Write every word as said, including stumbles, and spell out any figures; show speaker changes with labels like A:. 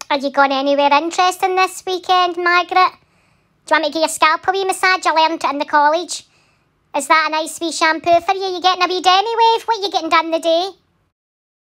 A: Are you going anywhere interesting this weekend, Margaret? Do you want me to give your scalp a wee massage? I learned it in the college. Is that a nice wee shampoo for you? You getting a wee Denny wave? What are you getting done the day?